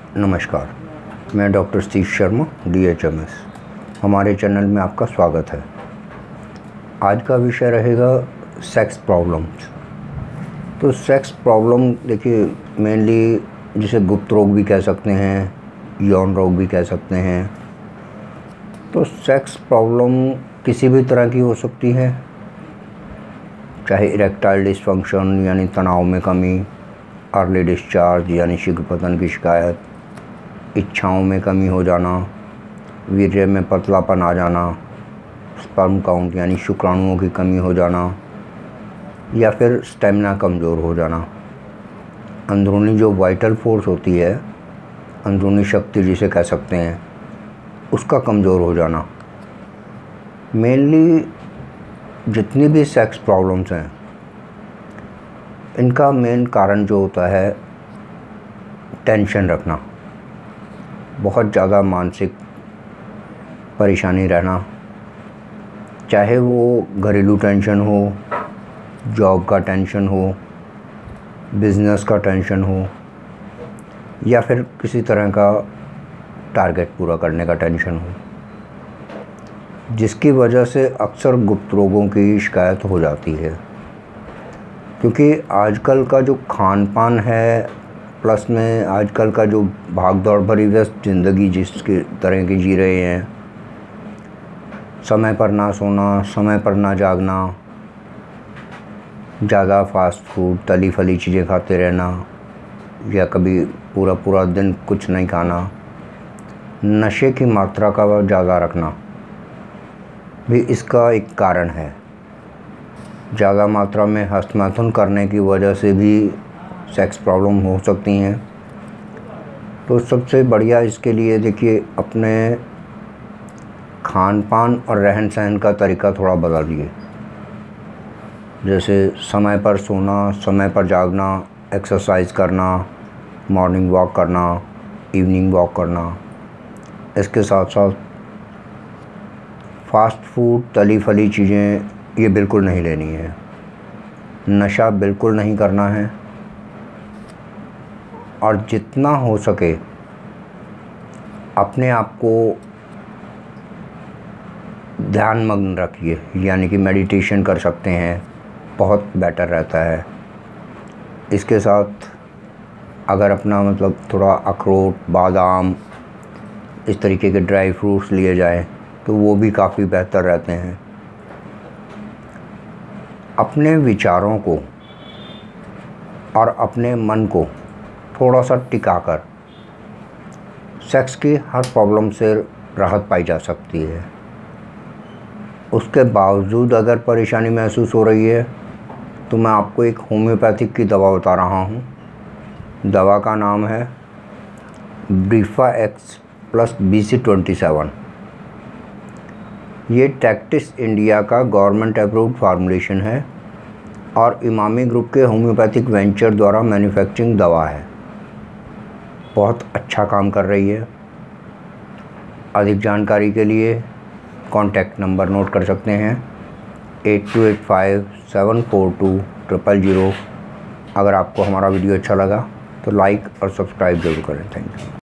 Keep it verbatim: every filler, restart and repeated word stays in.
नमस्कार, मैं doctor Steve Sharma, D H M S. हमारे चैनल में आपका स्वागत है। आज का विषय रहेगा सेक्स प्रॉब्लम्स। तो सेक्स प्रॉब्लम देखिए, मेनली जिसे गुप्त रोग भी कह सकते हैं, यौन रोग भी कह सकते हैं। तो सेक्स प्रॉब्लम किसी भी तरह की हो सकती है, चाहे इरेक्टाइल डिसफंक्शन यानी तनाव में कमी, अर्ली डिस्चार्ज यानी शीघ्र पतन की शिकायत, इच्छाओं में कमी हो जाना, वीर्य में पतलापन आ जाना, स्पर्म काउंट यानी शुक्राणुओं की कमी हो जाना, या फिर स्टेमिना कमज़ोर हो जाना। अंदरूनी जो वाइटल फोर्स होती है, अंदरूनी शक्ति जिसे कह सकते हैं, उसका कमज़ोर हो जाना। मेनली जितनी भी सेक्स प्रॉब्लम्स हैं, इनका मेन कारण जो होता है टेंशन रखना, बहुत ज़्यादा मानसिक परेशानी रहना, चाहे वो घरेलू टेंशन हो, जॉब का टेंशन हो, बिज़नेस का टेंशन हो, या फिर किसी तरह का टारगेट पूरा करने का टेंशन हो, जिसकी वजह से अक्सर गुप्त रोगों की शिकायत हो जाती है। क्योंकि आजकल का जो खान पान है, प्लस में आजकल का जो भाग दौड़ भरी व्यस्त ज़िंदगी जिसके तरह की जी रहे हैं, समय पर ना सोना, समय पर ना जागना, ज़्यादा फास्ट फूड, तली फली चीज़ें खाते रहना, या कभी पूरा पूरा दिन कुछ नहीं खाना, नशे की मात्रा का ज़्यादा रखना भी इसका एक कारण है। ज़्यादा मात्रा में हस्तमैथुन करने की वजह से भी सेक्स प्रॉब्लम हो सकती हैं। तो सबसे बढ़िया इसके लिए देखिए, अपने खान पान और रहन सहन का तरीका थोड़ा बदलिए। जैसे समय पर सोना, समय पर जागना, एक्सरसाइज करना, मॉर्निंग वॉक करना, इवनिंग वॉक करना। इसके साथ साथ फास्ट फूड, तली फली चीज़ें ये बिल्कुल नहीं लेनी है। नशा बिल्कुल नहीं करना है, और जितना हो सके अपने आप को ध्यान मग्न रखिए, यानी कि मेडिटेशन कर सकते हैं, बहुत बेटर रहता है। इसके साथ अगर अपना मतलब थोड़ा अखरोट, बादाम, इस तरीके के ड्राई फ्रूट्स लिए जाएं तो वो भी काफ़ी बेहतर रहते हैं। अपने विचारों को और अपने मन को थोड़ा सा टिकाकर सेक्स की हर प्रॉब्लम से राहत पाई जा सकती है। उसके बावजूद अगर परेशानी महसूस हो रही है तो मैं आपको एक होम्योपैथिक की दवा बता रहा हूँ। दवा का नाम है ब्रीफा X plus B C twenty seven. ये टैक्टिस इंडिया का गवर्नमेंट अप्रूव्ड फार्मूलेशन है और इमामी ग्रुप के होम्योपैथिक वेंचर द्वारा मैन्युफैक्चरिंग दवा है। बहुत अच्छा काम कर रही है। अधिक जानकारी के लिए कॉन्टैक्ट नंबर नोट कर सकते हैं, eight two eight five seven four two triple zero. अगर आपको हमारा वीडियो अच्छा लगा तो लाइक और सब्सक्राइब जरूर करें। Thank you.